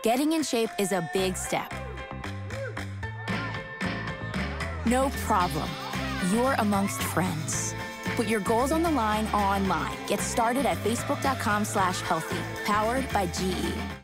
Getting in shape is a big step. No problem. You're amongst friends. Put your goals on the line online. Get started at facebook.com/healthy. Powered by GE.